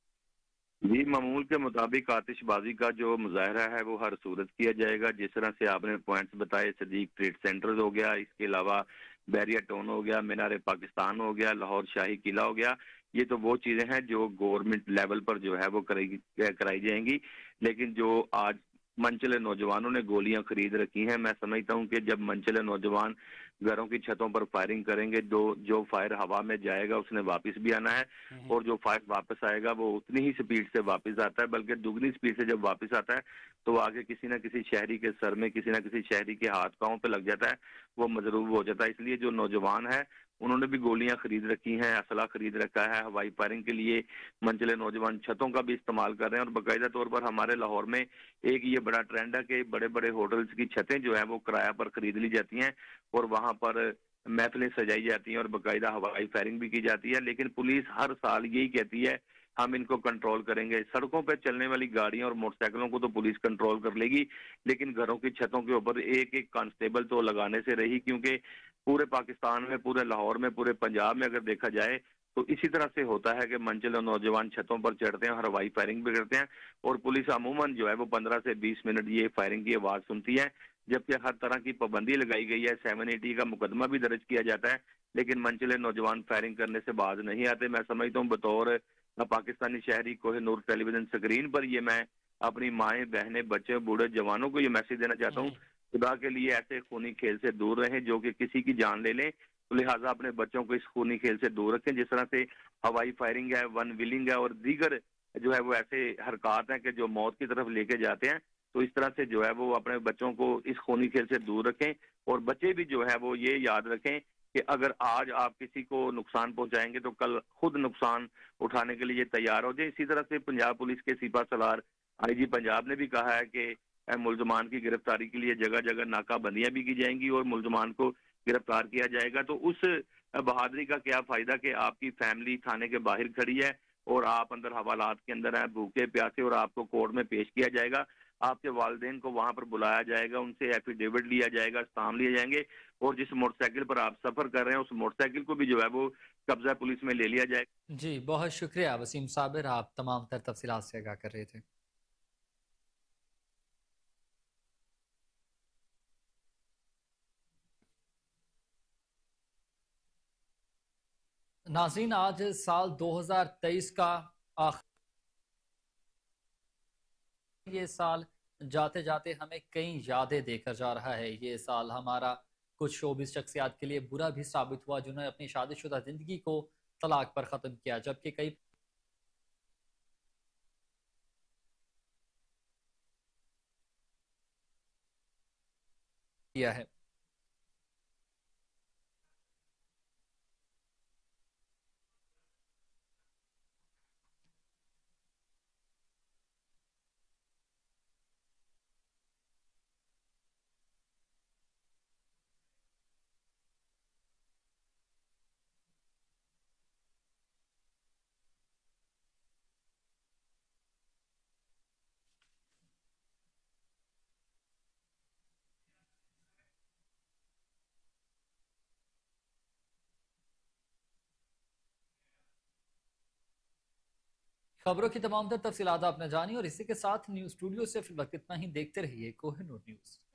S10: जी, मामूल के मुताबिक आतिशबाजी का जो मुजाहरा है वो हर सूरत किया जाएगा। जिस तरह से आपने पॉइंट्स बताए, सदीक ट्रेड सेंटर हो गया, इसके अलावा बैरिया टाउन हो गया, मीनार पाकिस्तान हो गया, लाहौर शाही किला हो गया, ये तो वो चीजें हैं जो गवर्नमेंट लेवल पर जो है वो कराई जाएंगी। लेकिन जो आज मनचले नौजवानों ने गोलियां खरीद रखी हैं, मैं समझता हूं कि जब मनचले नौजवान घरों की छतों पर फायरिंग करेंगे, जो फायर हवा में जाएगा उसने वापस भी आना है, और जो फायर वापस आएगा वो उतनी ही स्पीड से वापस आता है, बल्कि दुगनी स्पीड से जब वापस आता है तो आगे किसी ना किसी शहरी के सर में, किसी ना किसी शहरी के हाथ पांव पे लग जाता है, वो मजरूब हो जाता है। इसलिए जो नौजवान है उन्होंने भी गोलियां खरीद रखी हैं, असला खरीद रखा है, हवाई फायरिंग के लिए मंचले नौजवान छतों का भी इस्तेमाल कर रहे हैं। और बाकायदा तौर पर हमारे लाहौर में एक ये बड़ा ट्रेंड है कि बड़े बड़े होटल्स की छतें जो है वो किराया पर खरीद ली जाती हैं और वहां पर महफिलें सजाई जाती हैं और बाकायदा हवाई फायरिंग भी की जाती है। लेकिन पुलिस हर साल यही कहती है हम इनको कंट्रोल करेंगे। सड़कों पर चलने वाली गाड़ियों और मोटरसाइकिलों को तो पुलिस कंट्रोल कर लेगी, लेकिन घरों की छतों के ऊपर एक एक कांस्टेबल तो लगाने से रही, क्योंकि पूरे पाकिस्तान में, पूरे लाहौर में, पूरे पंजाब में अगर देखा जाए तो इसी तरह से होता है कि मंजिल नौजवान छतों पर चढ़ते हैं और हवाई फायरिंग भी करते हैं, और पुलिस अमूमन जो है वो 15 से 20 मिनट ये फायरिंग की आवाज सुनती है। जबकि हर तरह की पाबंदी लगाई गई है, 780 का मुकदमा भी दर्ज किया जाता है, लेकिन मंजिल नौजवान फायरिंग करने से बाज नहीं आते। मैं समझता हूँ बतौर पाकिस्तानी शहरी कोहिनूर टेलीविजन स्क्रीन पर ये मैं अपनी माएँ, बहनें, बच्चे, बूढ़े जवानों को ये मैसेज देना चाहता हूँ, खुदा के लिए ऐसे खूनी खेल से दूर रहें जो कि किसी की जान ले लें। तो लिहाजा अपने बच्चों को इस खूनी खेल से दूर रखें। जिस तरह से हवाई फायरिंग है, वन व्हीलिंग है और दीगर जो है वो ऐसे हरकत हैं कि जो मौत की तरफ लेके जाते हैं, तो इस तरह से जो है वो अपने बच्चों को इस खूनी खेल से दूर रखें। और बच्चे भी जो है वो ये याद रखें कि अगर आज आप किसी को नुकसान पहुंचाएंगे तो कल खुद नुकसान उठाने के लिए तैयार हो जाए। इसी तरह से पंजाब पुलिस के सिपा सलार IG पंजाब ने भी कहा है कि मुलजमान की गिरफ्तारी के लिए जगह जगह नाकाबंदियां भी की जाएंगी और मुलजमान को गिरफ्तार किया जाएगा। तो उस बहादुरी का क्या फायदा कि आपकी फैमिली थाने के बाहर खड़ी है और आप अंदर हवालात के अंदर हैं, भूखे प्यासे, और आपको कोर्ट में पेश किया जाएगा, आपके वालिदैन को वहां पर बुलाया जाएगा, उनसे एफिडेविट लिया जाएगा, स्टाम लिए जाएंगे, और जिस मोटरसाइकिल पर आप सफर कर रहे हैं उस मोटरसाइकिल को भी जो है वो कब्जा पुलिस में ले लिया जाएगा।
S1: जी, बहुत शुक्रिया वसीम साबिर, आप तमाम तर तफसीलात से आगाह कर रहे थे। नाज़रीन, आज साल 2023 का ये साल जाते जाते हमें कई यादें देकर जा रहा है। ये साल हमारा कुछ शोबिस शख्सियात के लिए बुरा भी साबित हुआ जिन्होंने अपनी शादीशुदा जिंदगी को तलाक पर ख़त्म किया, जबकि कई किया है। खबरों की तमाम तर तफसीलात आपने जानी और इसी के साथ न्यूज़ स्टूडियो से फिर वक्त इतना ही। देखते रहिए कोहिनूर न्यूज़।